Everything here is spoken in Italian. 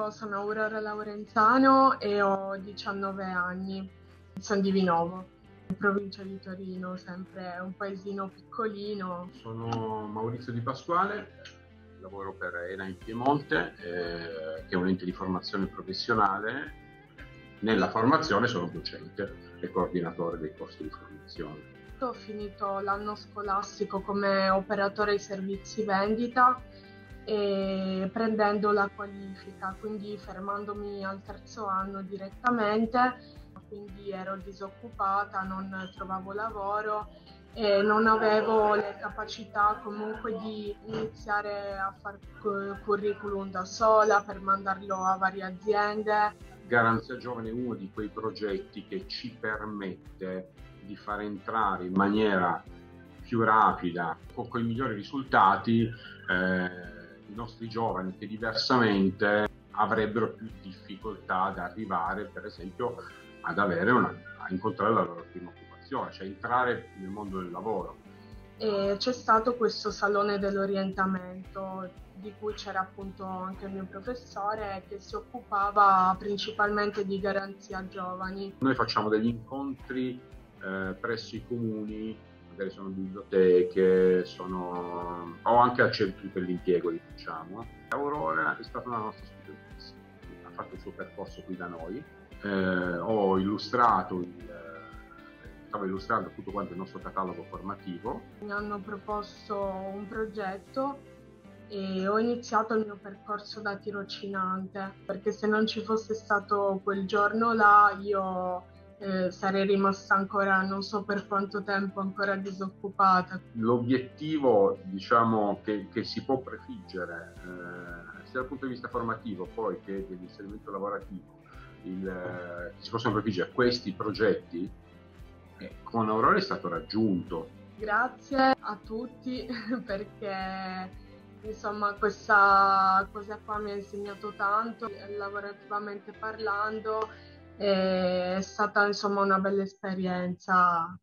Io sono Aurora Laurenzano e ho 19 anni, sono di Vinovo, in provincia di Torino, sempre un paesino piccolino. Sono Maurizio Di Pasquale, lavoro per ENA in Piemonte, che è un ente di formazione professionale. Nella formazione sono docente e coordinatore dei corsi di formazione. Ho finito l'anno scolastico come operatore ai servizi vendita e prendendo la qualifica, quindi fermandomi al terzo anno direttamente, quindi ero disoccupata, non trovavo lavoro e non avevo le capacità comunque di iniziare a fare curriculum da sola per mandarlo a varie aziende. Garanzia Giovane è uno di quei progetti che ci permette di far entrare in maniera più rapida, con i migliori risultati, i nostri giovani che diversamente avrebbero più difficoltà ad arrivare, per esempio, a incontrare la loro prima occupazione, cioè entrare nel mondo del lavoro. E c'è stato questo salone dell'orientamento di cui c'era appunto anche il mio professore che si occupava principalmente di garanzia giovani. Noi facciamo degli incontri presso i comuni, magari sono biblioteche, o anche a centri per l'impiego, diciamo. Aurora è stata una nostra studentessa, ha fatto il suo percorso qui da noi, stavo illustrando tutto quanto il nostro catalogo formativo. Mi hanno proposto un progetto e ho iniziato il mio percorso da tirocinante, perché se non ci fosse stato quel giorno là io sarei rimasta ancora non so per quanto tempo ancora disoccupata. L'obiettivo, diciamo, che si può prefiggere sia dal punto di vista formativo poi che dell'inserimento lavorativo, si possono prefiggere questi progetti, con Aurora è stato raggiunto. Grazie a tutti perché insomma questa cosa qua mi ha insegnato tanto, lavorativamente parlando, è stata insomma una bella esperienza.